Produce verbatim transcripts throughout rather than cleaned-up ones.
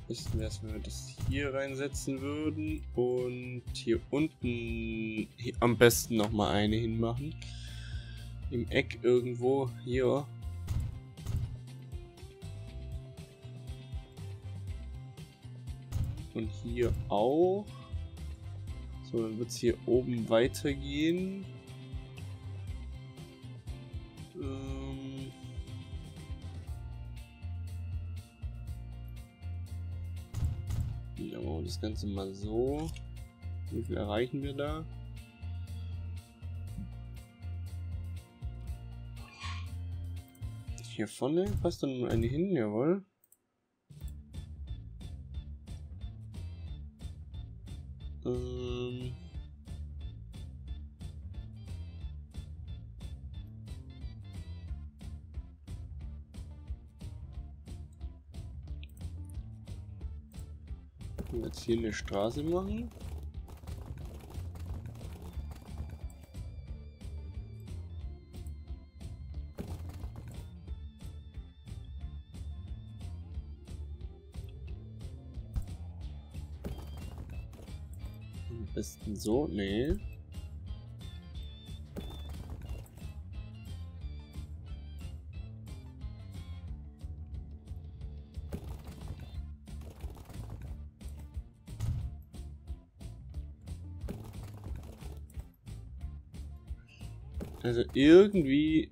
besten wäre es, wenn wir das hier reinsetzen würden und hier unten hier am besten noch mal eine hinmachen. Im Eck irgendwo hier. Und hier auch. So, dann wird es hier oben weitergehen. Ähm ja, machen wir das Ganze mal so. Wie viel erreichen wir da? Hier vorne passt dann eine hin, jawohl. Ähm Jetzt hier eine Straße machen. Am besten so, nee. Also irgendwie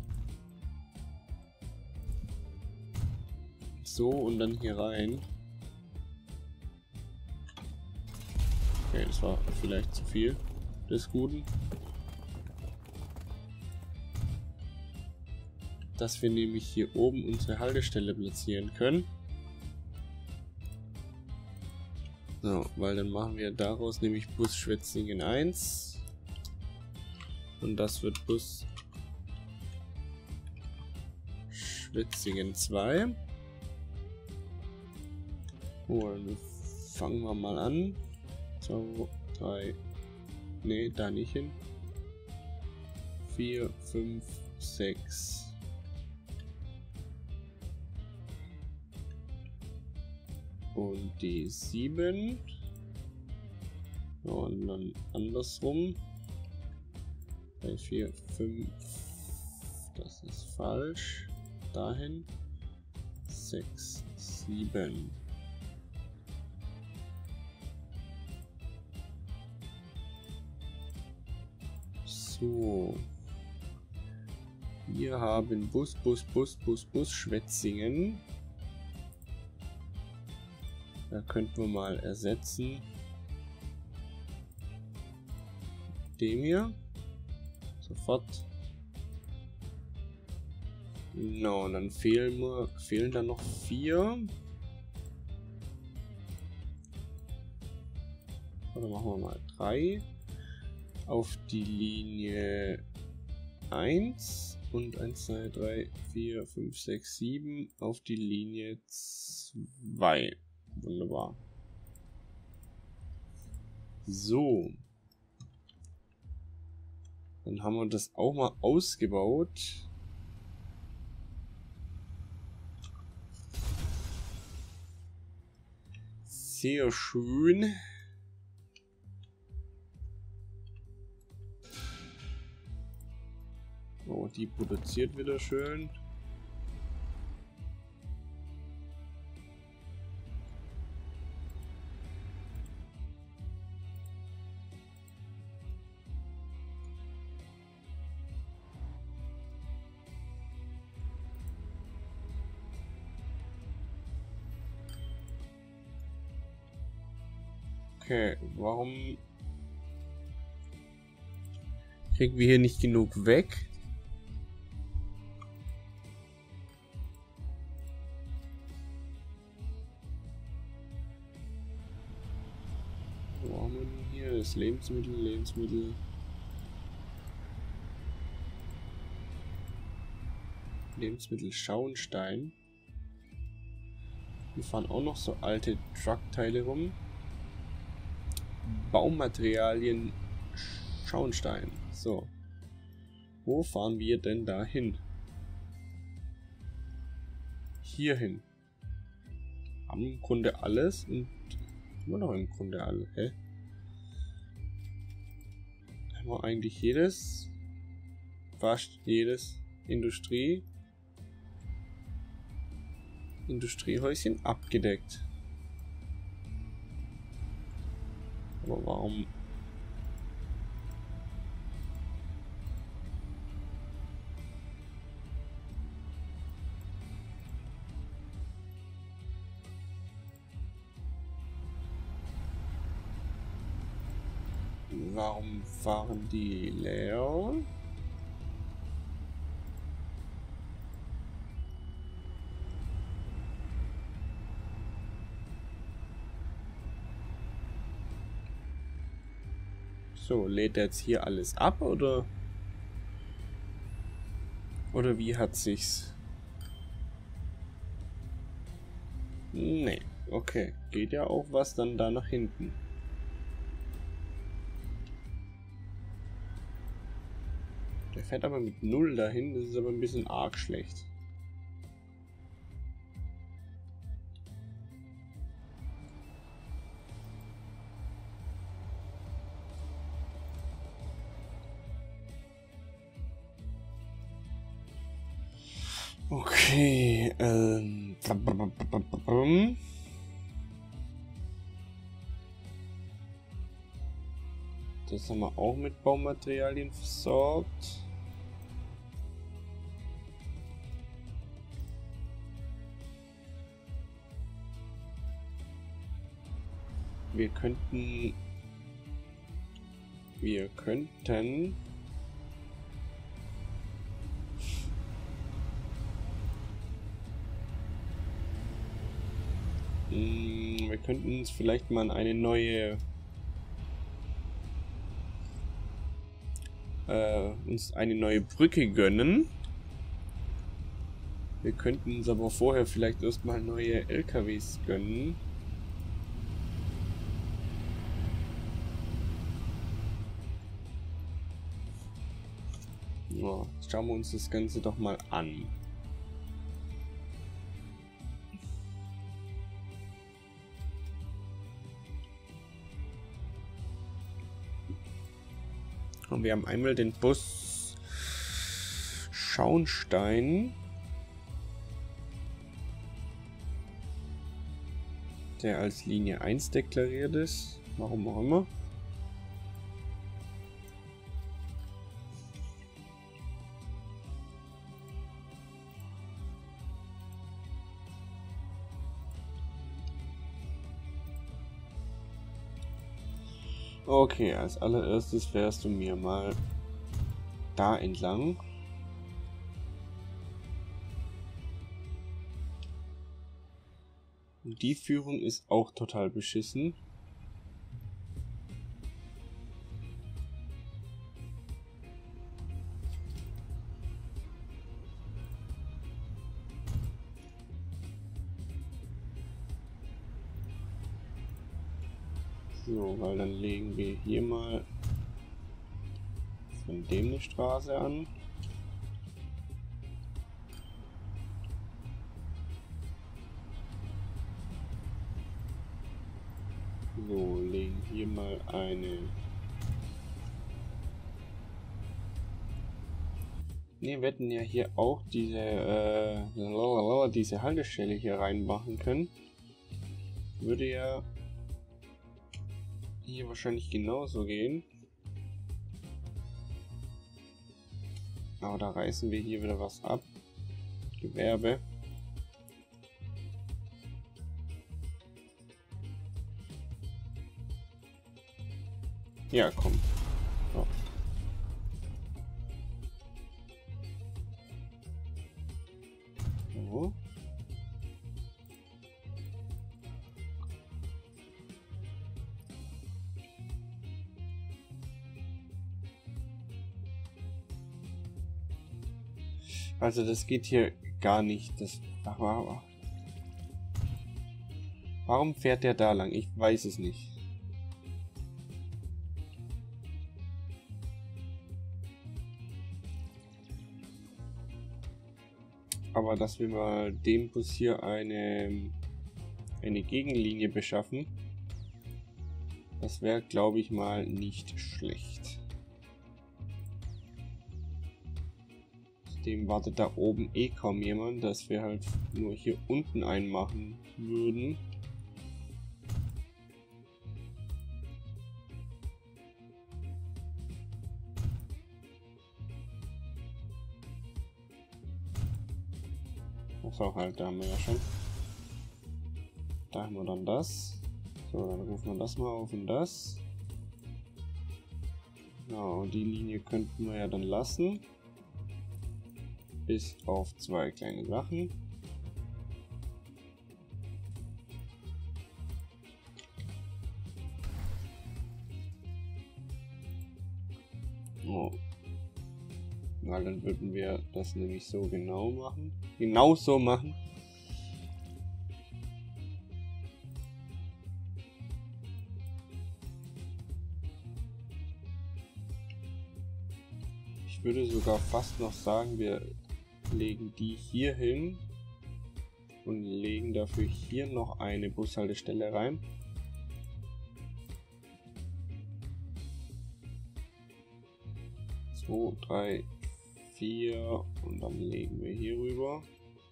so und dann hier rein. Okay, das war vielleicht zu viel des Guten. Dass wir nämlich hier oben unsere Haltestelle platzieren können. So, weil dann machen wir daraus nämlich Bus Schwetzingen eins. Und das wird Bus Schwetzingen zwei. Oh, dann fangen wir mal an. zwei, drei, nee, da nicht hin. vier, fünf, sechs. Und die sieben. Und dann andersrum. drei, vier, fünf. Das ist falsch. Dahin. sechs, sieben. So. Wir haben Bus, Bus, Bus, Bus, Bus Schwetzingen. Da könnten wir mal ersetzen. Dem hier. Sofort. No, und dann fehlen wir, fehlen dann noch vier. Oder machen wir mal drei. Auf die Linie eins und eins, zwei, drei, vier, fünf, sechs, sieben auf die Linie zwei. Wunderbar. So. Dann haben wir das auch mal ausgebaut. Sehr schön. Oh, die produziert wieder schön. Okay, warum kriegen wir hier nicht genug weg? Wo haben wir denn hier das Lebensmittel, Lebensmittel? Lebensmittel Schauenstein. Wir fahren auch noch so alte Truckteile rum. Baumaterialien Schauenstein. So. Wo fahren wir denn da hin? Hier hin. haben im Grunde alles und immer noch im Grunde alle. Hä? Haben wir eigentlich jedes, fast jedes Industrie, Industriehäuschen abgedeckt. Aber warum? Warum fahren die leer? So, lädt er jetzt hier alles ab oder oder wie hat sich's? Nee, okay, geht ja auch was dann da nach hinten. Der fährt aber mit null dahin, das ist aber ein bisschen arg schlecht. Okay, ähm. Das haben wir auch mit Baumaterialien versorgt. Wir könnten... Wir könnten... Wir könnten uns vielleicht mal eine neue... Äh, uns eine neue Brücke gönnen. Wir könnten uns aber vorher vielleicht erstmal neue L K Ws gönnen. Ja, schauen wir uns das Ganze doch mal an. Und wir haben einmal den Bus Schauenstein, der als Linie eins deklariert ist. Warum auch immer. Okay, als allererstes fährst du mir mal da entlang. Und die Führung ist auch total beschissen. So, weil dann legen wir hier mal von dem eine Straße an. So, legen hier mal eine... Ne, wir hätten ja hier auch diese, äh, diese Haltestelle hier reinmachen können. Würde ja hier wahrscheinlich genauso gehen. Aber da reißen wir hier wieder was ab. Gewerbe. Ja, komm. So. So. Also das geht hier gar nicht. Das, ach, warum fährt der da lang? Ich weiß es nicht. Aber dass wir mal dem Bus hier eine eine Gegenlinie beschaffen. Das wäre, glaube ich, mal nicht schlecht. Dem wartet da oben eh kaum jemand, dass wir halt nur hier unten einen machen würden. So, halt, da haben wir ja schon. Da haben wir dann das. So, dann rufen wir das mal auf und das. Ja, und die Linie könnten wir ja dann lassen. Bis auf zwei kleine Sachen. Oh. Weil dann würden wir das nämlich so genau machen. Genau so machen. Ich würde sogar fast noch sagen, wir legen die hier hin und legen dafür hier noch eine Bushaltestelle rein. zwei, drei, vier und dann legen wir hier rüber.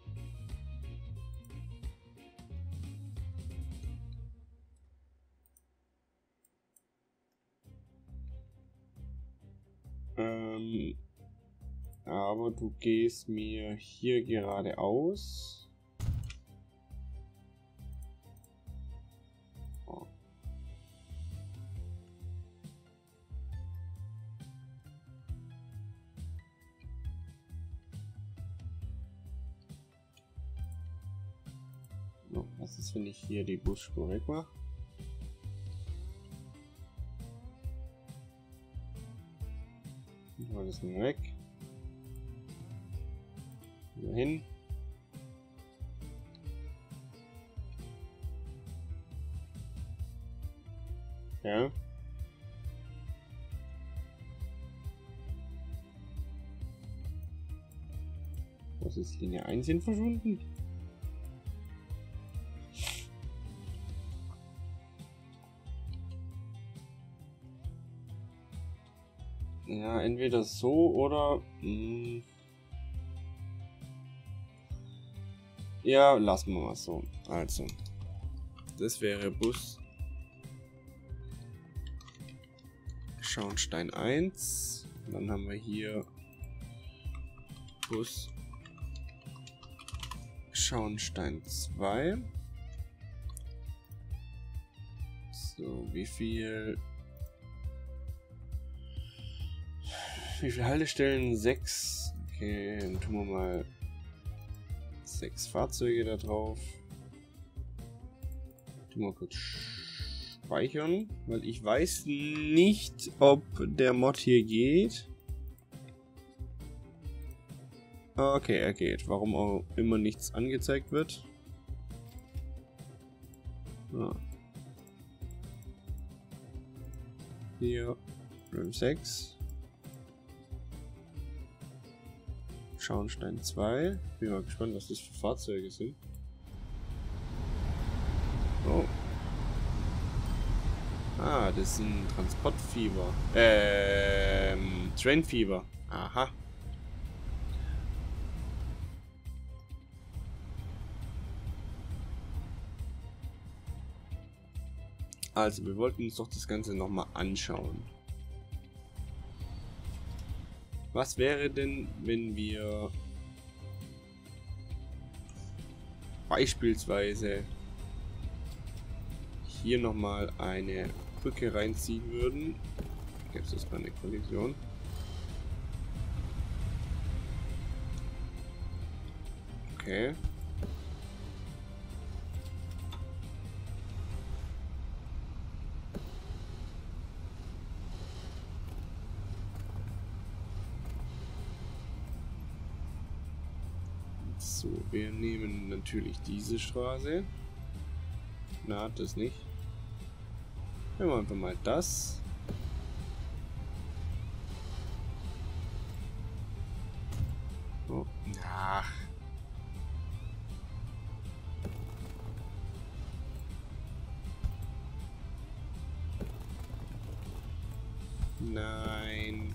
Ähm, aber du gehst mir hier geradeaus. Oh. So, was ist, wenn ich hier die Busspur weg mache? Mal das mal weg. Hier hin. Ja. Was ist Linie eins hin verschwunden? Ja, entweder so oder... Mh. Ja, lassen wir mal so. Also, das wäre Bus Schauenstein eins. Dann haben wir hier Bus Schauenstein zwei. So, wie viel... Wie viele Haltestellen? Sechs. Okay, dann tun wir mal sechs Fahrzeuge da drauf. Tun wir kurz speichern, weil ich weiß nicht, ob der Mod hier geht. Okay, er geht. Warum auch immer nichts angezeigt wird. Ah. vier, fünf, sechs. Schauenstein zwei. Bin mal gespannt, was das für Fahrzeuge sind. Oh. Ah, das ist ein Transportfieber. Ähm, Trainfieber. Aha. Also, wir wollten uns doch das Ganze nochmal anschauen. Was wäre denn, wenn wir beispielsweise hier nochmal eine Brücke reinziehen würden? Jetzt ist mal eine Kollision. Okay. So, wir nehmen natürlich diese Straße. Na, das nicht. Nehmen wir einfach mal das. Oh, ach. Nein.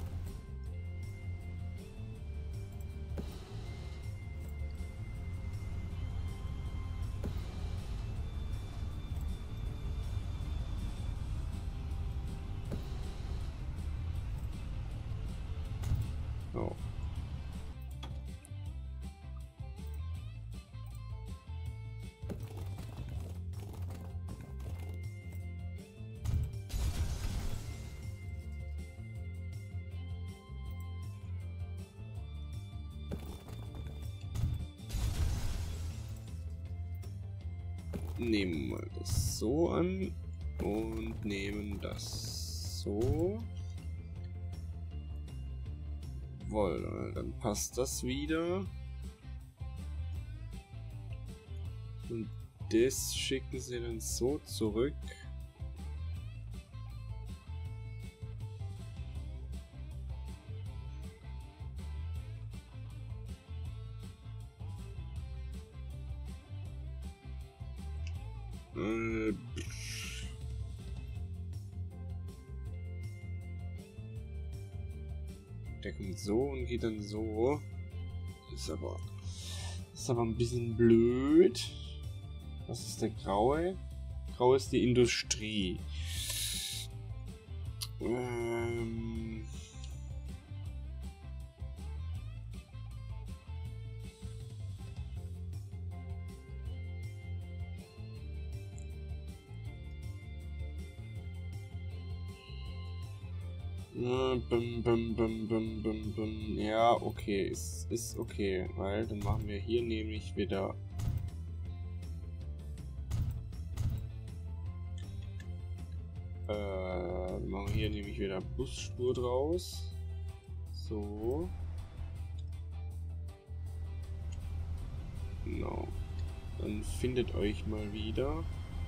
Oh. Nehmen mal das so an und nehmen das so. Wohl, dann passt das wieder. Und das schicken sie dann so zurück. Äh, Der kommt so und geht dann so. Ist aber, ist aber ein bisschen blöd. Was ist der Graue? Grau ist die Industrie. Ähm... Bum, bum, bum, bum, bum, bum. Ja, okay, ist, ist okay, weil dann machen wir hier nämlich wieder äh, dann machen wir hier nämlich wieder Busspur draus. So. Genau. Dann findet euch mal wieder.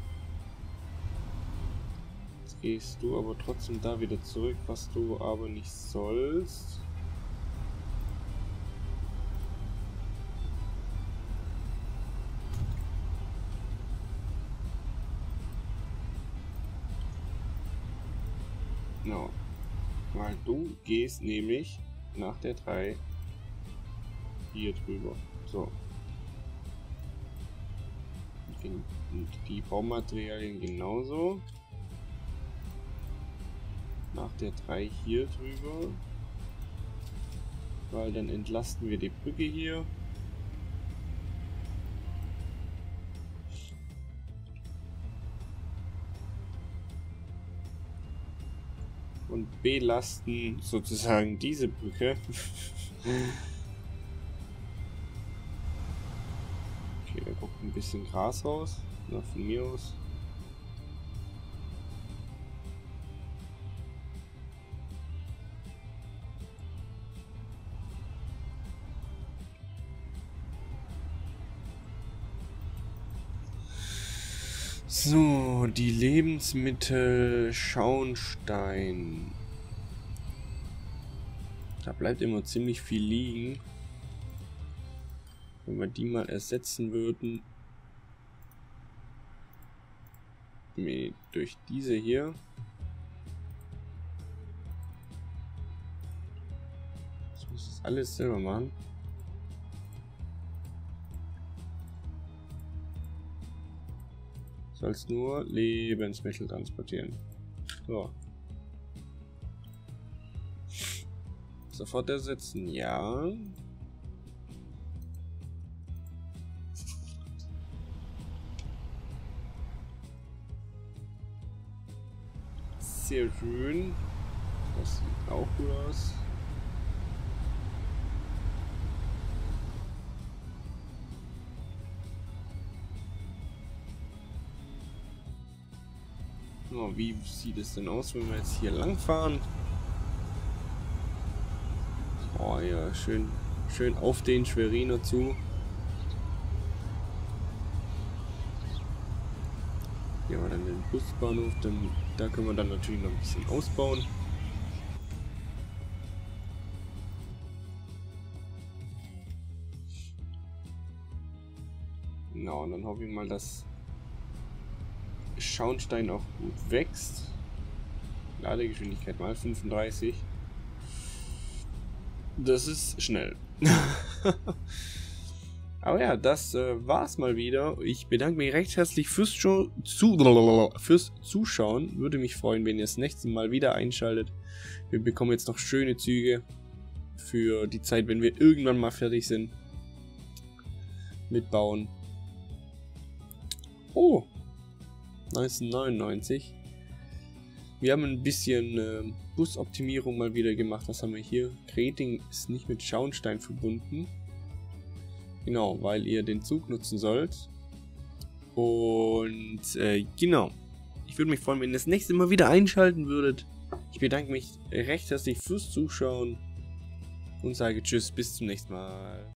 Gehst du aber trotzdem da wieder zurück, was du aber nicht sollst. No. Weil du gehst nämlich nach der drei hier drüber. So. Und die Baumaterialien genauso. Nach der drei hier drüber, weil dann entlasten wir die Brücke hier. Und belasten sozusagen diese Brücke. Okay, da guckt ein bisschen Gras raus. Na, von mir aus. So, die Lebensmittel Schauenstein. Da bleibt immer ziemlich viel liegen. Wenn wir die mal ersetzen würden mit, durch diese hier. Ich muss das alles selber machen. Sollst nur Lebensmittel transportieren. So. Sofort ersetzen, ja. Sehr schön. Das sieht auch gut aus. Oh, wie sieht es denn aus, wenn wir jetzt hier lang fahren? Oh ja, schön, schön auf den Schweriner zu. Hier haben wir dann den Busbahnhof, dann, da können wir dann natürlich noch ein bisschen ausbauen. Genau, und dann hoffe ich mal, dass Schauenstein auch gut wächst. Ladegeschwindigkeit mal fünfunddreißig. Das ist schnell. Aber ja, das äh, war's mal wieder. Ich bedanke mich recht herzlich fürs, zu fürs Zuschauen. Würde mich freuen, wenn ihr das nächste Mal wieder einschaltet. Wir bekommen jetzt noch schöne Züge für die Zeit, wenn wir irgendwann mal fertig sind mit Bauen. Oh, neunzehnhundertneunundneunzig. Wir haben ein bisschen äh, Busoptimierung mal wieder gemacht. Was haben wir hier? Kreting ist nicht mit Schauenstein verbunden. Genau, weil ihr den Zug nutzen sollt. Und äh, genau. Ich würde mich freuen, wenn ihr das nächste Mal wieder einschalten würdet. Ich bedanke mich recht herzlich fürs Zuschauen und sage Tschüss, bis zum nächsten Mal.